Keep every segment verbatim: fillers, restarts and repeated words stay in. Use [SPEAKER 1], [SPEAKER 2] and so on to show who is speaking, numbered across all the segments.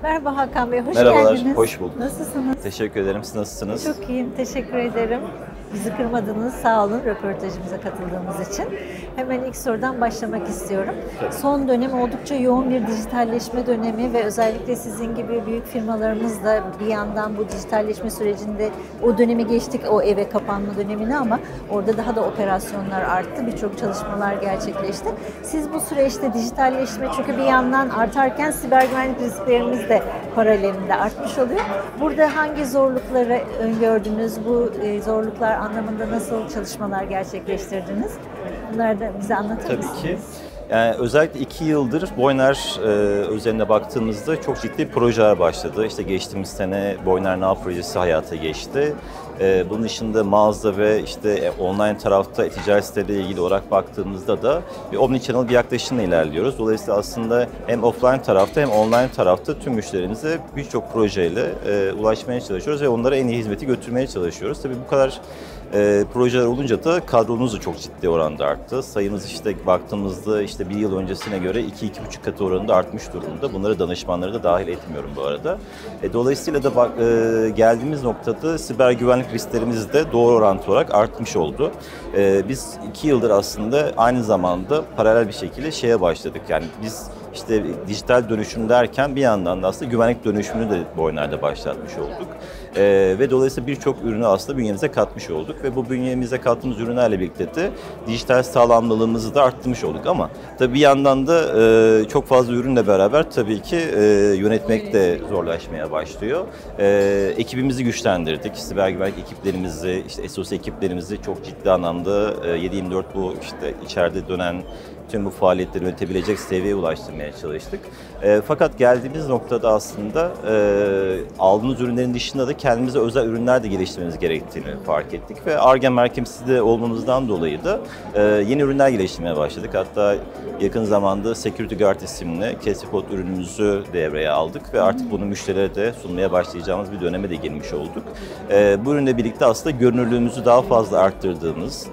[SPEAKER 1] Merhaba Hakan Bey, hoş
[SPEAKER 2] Merhabalar,
[SPEAKER 1] geldiniz.
[SPEAKER 2] hoş bulduk.
[SPEAKER 1] Nasılsınız?
[SPEAKER 2] Teşekkür ederim. Siz nasılsınız?
[SPEAKER 1] Çok iyiyim, teşekkür ederim. Bizi kırmadınız, sağ olun röportajımıza katıldığınız için. Hemen ilk sorudan başlamak istiyorum.
[SPEAKER 2] Tabii.
[SPEAKER 1] Son dönem oldukça yoğun bir dijitalleşme dönemi ve özellikle sizin gibi büyük firmalarımız da bir yandan bu dijitalleşme sürecinde o dönemi geçtik, o eve kapanma dönemini, ama orada daha da operasyonlar arttı, birçok çalışmalar gerçekleşti. Siz bu süreçte dijitalleşme, çünkü bir yandan artarken siber güvenlik risklerimiz de paralelinde artmış oluyor. Burada hangi zorlukları öngördünüz? Bu zorluklar anlamında nasıl çalışmalar gerçekleştirdiniz? Bunları da bize anlatır
[SPEAKER 2] Tabii
[SPEAKER 1] mısınız?
[SPEAKER 2] ki. Yani özellikle iki yıldır Boyner e, özeline baktığımızda çok ciddi projeler başladı. İşte geçtiğimiz sene Boyner Now projesi hayata geçti. E, bunun dışında mağaza ve işte online tarafta ticaret siteleriyle ilgili olarak baktığımızda da bir omnichannel bir yaklaşımla ilerliyoruz. Dolayısıyla aslında hem offline tarafta hem online tarafta tüm müşterimize birçok projeyle e, ulaşmaya çalışıyoruz ve onlara en iyi hizmeti götürmeye çalışıyoruz. Tabii bu kadar E, projeler olunca da kadromuz da çok ciddi oranda arttı. Sayımız işte baktığımızda işte bir yıl öncesine göre iki iki buçuk katı oranında artmış durumda. Bunları danışmanları da dahil etmiyorum bu arada. E, dolayısıyla da bak, e, geldiğimiz noktada siber güvenlik risklerimiz de doğru orantı olarak artmış oldu. E, biz iki yıldır aslında aynı zamanda paralel bir şekilde şeye başladık. Yani biz İşte dijital dönüşüm derken bir yandan da aslında güvenlik dönüşümünü de Boyner'de başlatmış olduk. Ee, ve dolayısıyla birçok ürünü aslında bünyemize katmış olduk ve bu bünyemize kattığımız ürünlerle birlikte de dijital sağlamlılığımızı da arttırmış olduk, ama tabii bir yandan da e, çok fazla ürünle beraber tabii ki e, yönetmek de zorlaşmaya başlıyor. E, ekibimizi güçlendirdik, siber güvenlik ekiplerimizi, işte S O C ekiplerimizi çok ciddi anlamda e, yedi yirmi dört bu işte içeride dönen tüm bu faaliyetleri yönetebilecek seviyeye ulaştırmaya çalıştık. E, fakat geldiğimiz noktada aslında e, aldığımız ürünlerin dışında da kendimize özel ürünler de geliştirmemiz gerektiğini fark ettik ve Ar-Ge merkezli de olmamızdan dolayı da e, yeni ürünler geliştirmeye başladık. Hatta yakın zamanda Security Guard isimli Kesipot ürünümüzü devreye aldık ve artık bunu müşterilere de sunmaya başlayacağımız bir döneme de girmiş olduk. E, bu ürünle birlikte aslında görünürlüğümüzü daha fazla arttırdığımız,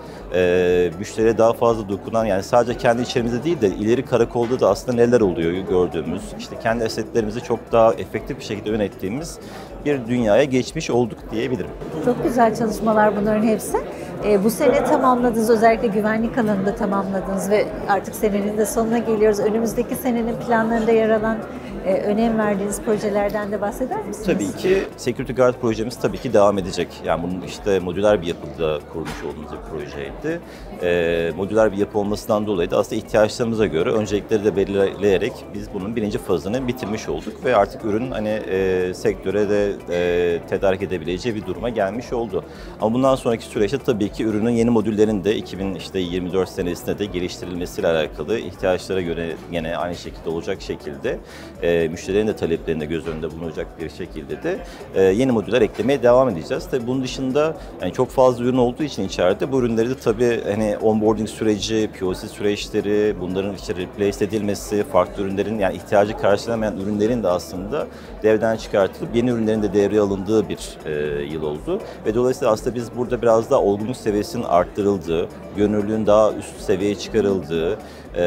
[SPEAKER 2] E, müşteriye daha fazla dokunan, yani sadece kendi içerimizde değil de ileri karakolda da aslında neler oluyor gördüğümüz, işte kendi esetlerimizi çok daha efektif bir şekilde yönettiğimiz bir dünyaya geçmiş olduk diyebilirim.
[SPEAKER 1] Çok güzel çalışmalar bunların hepsi. E, bu sene tamamladınız, özellikle güvenlik alanında tamamladınız ve artık senenin de sonuna geliyoruz. Önümüzdeki senenin planlarında yer alan e, önem verdiğiniz projelerden de bahseder misiniz?
[SPEAKER 2] Tabii ki Security Guard projemiz tabii ki devam edecek. Yani bunun işte modüler bir yapıda kurmuş olduğumuz bir projeydi. E, modüler bir yapı olmasından dolayı da aslında ihtiyaçlarımıza göre öncelikleri de belirleyerek biz bunun birinci fazını bitirmiş olduk ve artık ürün hani e, sektöre de e, tedarik edebileceği bir duruma gelmiş oldu. Ama bundan sonraki süreçte tabii ki ürünün yeni modüllerinin de iki bin yirmi dört senesinde de geliştirilmesiyle alakalı ihtiyaçlara göre yine aynı şekilde olacak şekilde e, müşterilerin de taleplerinde göz önünde bulunacak bir şekilde de e, yeni modüller eklemeye devam edeceğiz. Tabii bunun dışında yani çok fazla ürün olduğu için içeride bu ürünleri de tabii hani onboarding süreci, P O C süreçleri, bunların işte replace edilmesi, farklı ürünlerin yani ihtiyacı karşılamayan ürünlerin de aslında devreden çıkartılıp yeni ürünlerin de devreye alındığı bir e, yıl oldu. Ve dolayısıyla aslında biz burada biraz daha olgunluk seviyesinin arttırıldığı, gönüllülüğün daha üst seviyeye çıkarıldığı, e,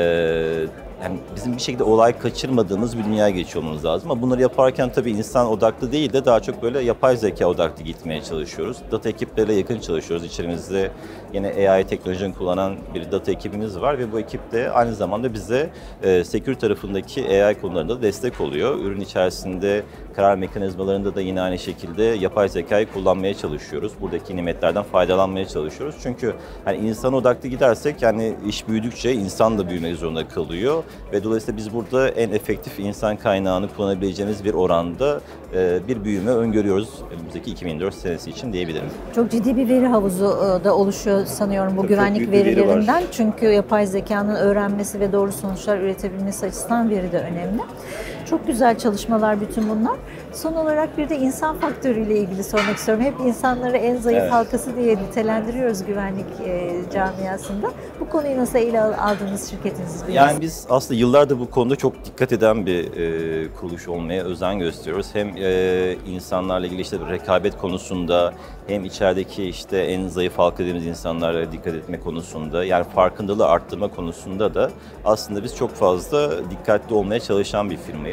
[SPEAKER 2] yani bizim bir şekilde olay kaçırmadığımız bir dünyaya geçiyor olmamız lazım. Ama bunları yaparken tabii insan odaklı değil de daha çok böyle yapay zeka odaklı gitmeye çalışıyoruz. Data ekipleriyle yakın çalışıyoruz. İçerimizde yine A I teknolojisini kullanan bir data ekibimiz var ve bu ekip de aynı zamanda bize e, security tarafındaki A I konularında da destek oluyor. Ürün içerisinde karar mekanizmalarında da yine aynı şekilde yapay zekayı kullanmaya çalışıyoruz. Buradaki nimetlerden faydalanmaya çalışıyoruz. Çünkü hani insan odaklı gidersek yani iş büyüdükçe insan da büyümek zorunda kalıyor. Ve dolayısıyla biz burada en efektif insan kaynağını kullanabileceğimiz bir oranda e, bir büyüme öngörüyoruz önümüzdeki iki bin yirmi dört senesi için diyebilirim.
[SPEAKER 1] Çok ciddi bir veri havuzu da oluşuyor sanıyorum bu
[SPEAKER 2] Tabii
[SPEAKER 1] güvenlik verilerinden.
[SPEAKER 2] Veri
[SPEAKER 1] Çünkü yapay zekanın öğrenmesi ve doğru sonuçlar üretebilmesi açısından veri de önemli. Çok güzel çalışmalar bütün bunlar. Son olarak bir de insan faktörüyle ilgili sormak istiyorum. Hep insanları en zayıf
[SPEAKER 2] Evet.
[SPEAKER 1] halkası diye nitelendiriyoruz güvenlik e, camiasında. Bu konuyu nasıl ele aldınız şirketiniz?
[SPEAKER 2] Yani biz aslında yıllardır bu konuda çok dikkat eden bir e, kuruluş olmaya özen gösteriyoruz. Hem e, insanlarla ilgili işte rekabet konusunda hem içerideki işte en zayıf halka dediğimiz insanlara dikkat etme konusunda yani farkındalığı arttırma konusunda da aslında biz çok fazla dikkatli olmaya çalışan bir firmayız.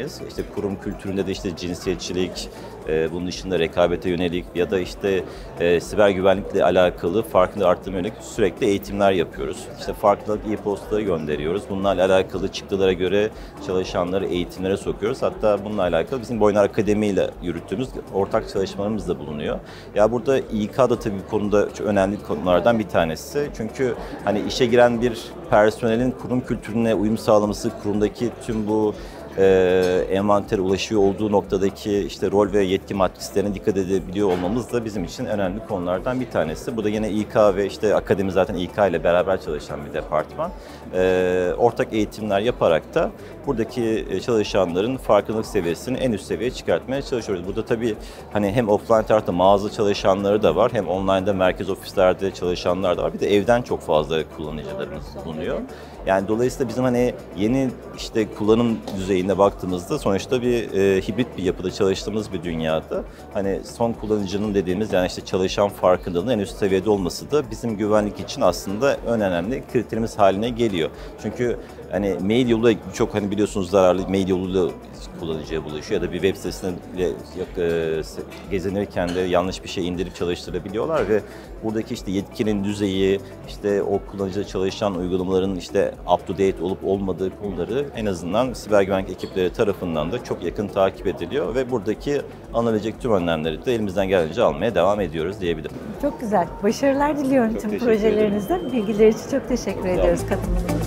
[SPEAKER 2] yapamayız. İşte kurum kültüründe de işte cinsiyetçilik, e, bunun dışında rekabete yönelik ya da işte e, siber güvenlikle alakalı farkındalığı arttırmaya yönelik sürekli eğitimler yapıyoruz. İşte farkındalık e-postaları gönderiyoruz. Bunlarla alakalı çıktılara göre çalışanları eğitimlere sokuyoruz. Hatta bununla alakalı bizim Boyner Akademi ile yürüttüğümüz ortak çalışmalarımız da bulunuyor. Ya burada İK da tabii bu konuda çok önemli konulardan bir tanesi. Çünkü hani işe giren bir personelin kurum kültürüne uyum sağlaması, kurumdaki tüm bu e, envantere ulaşıyor olduğu noktadaki işte rol ve yetki matrislerine dikkat edebiliyor olmamız da bizim için önemli konulardan bir tanesi. Bu da yine İK ve işte akademi zaten İK ile beraber çalışan bir departman. E, ortak eğitimler yaparak da buradaki çalışanların farkındalık seviyesini en üst seviyeye çıkartmaya çalışıyoruz. Burada tabii hani hem offline tarafta mağaza çalışanları da var, hem online'da merkez ofislerde çalışanlar da var. Bir de evden çok fazla kullanıcılarımız bulunuyor. Yani dolayısıyla bizim hani yeni işte kullanım düzeyine baktığımızda sonuçta bir e, hibrit bir yapıda çalıştığımız bir dünyada hani son kullanıcının dediğimiz yani işte çalışan farkındalığının en üst seviyede olması da bizim güvenlik için aslında en önemli kriterimiz haline geliyor. Çünkü hani mail yoluyla çok hani biliyorsunuz zararlı mail yoluyla kullanıcıya bulaşıyor ya da bir web sitesinde e, gezinirken de yanlış bir şey indirip çalıştırabiliyorlar ve buradaki işte yetkinin düzeyi, işte o kullanıcıda çalışan uygulamaların işte up to date olup olmadığı konuları en azından siber güvenlik ekipleri tarafından da çok yakın takip ediliyor ve buradaki alınabilecek tüm önlemleri de elimizden geldiğince almaya devam ediyoruz diyebilirim.
[SPEAKER 1] Çok güzel. Başarılar diliyorum
[SPEAKER 2] Çok
[SPEAKER 1] tüm
[SPEAKER 2] teşekkür ederim.
[SPEAKER 1] projelerinizde. Bilgiler için çok teşekkür
[SPEAKER 2] Çok sağ olun.
[SPEAKER 1] ediyoruz katılımınız